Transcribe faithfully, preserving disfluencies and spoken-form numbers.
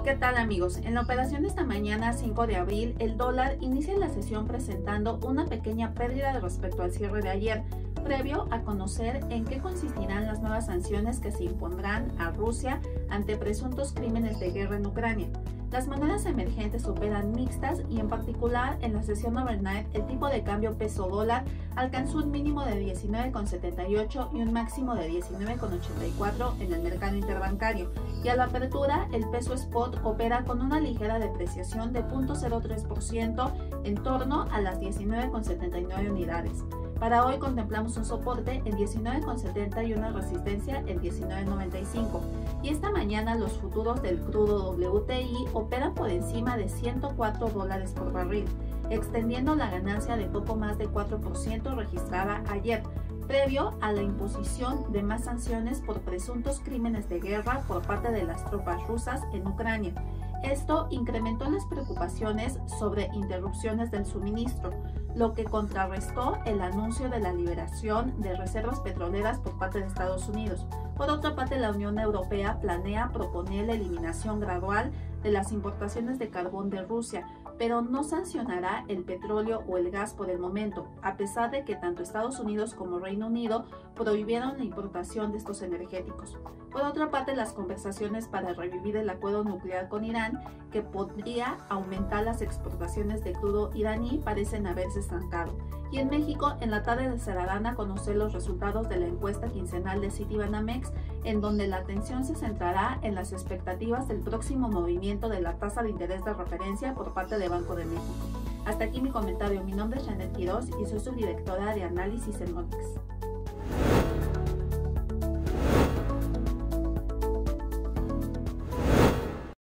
¿Qué tal amigos? En la operación de esta mañana cinco de abril, el dólar inicia la sesión presentando una pequeña pérdida respecto al cierre de ayer, previo a conocer en qué consistirán las nuevas sanciones que se impondrán a Rusia ante presuntos crímenes de guerra en Ucrania. Las monedas emergentes operan mixtas y en particular en la sesión overnight el tipo de cambio peso dólar alcanzó un mínimo de diecinueve con setenta y ocho y un máximo de diecinueve con ochenta y cuatro en el mercado interbancario, y a la apertura el peso spot opera con una ligera depreciación de cero punto cero tres por ciento en torno a las diecinueve con setenta y nueve unidades. Para hoy contemplamos un soporte en diecinueve con setenta y una resistencia en diecinueve noventa y cinco. Y esta mañana los futuros del crudo W T I operan por encima de ciento cuatro dólares por barril, extendiendo la ganancia de poco más de cuatro por ciento registrada ayer, previo a la imposición de más sanciones por presuntos crímenes de guerra por parte de las tropas rusas en Ucrania. Esto incrementó las preocupaciones sobre interrupciones del suministro, lo que contrarrestó el anuncio de la liberación de reservas petroleras por parte de Estados Unidos. Por otra parte, la Unión Europea planea proponer la eliminación gradual de las importaciones de carbón de Rusia, pero no sancionará el petróleo o el gas por el momento, a pesar de que tanto Estados Unidos como Reino Unido prohibieron la importación de estos energéticos. Por otra parte, las conversaciones para revivir el acuerdo nuclear con Irán, que podría aumentar las exportaciones de crudo iraní, parecen haberse estancado. Y en México, en la tarde se darán a conocer los resultados de la encuesta quincenal de Citibanamex, en donde la atención se centrará en las expectativas del próximo movimiento de la tasa de interés de referencia por parte de Banco de México. Hasta aquí mi comentario. Mi nombre es Janet Quiroz y soy su directora de análisis en Monex.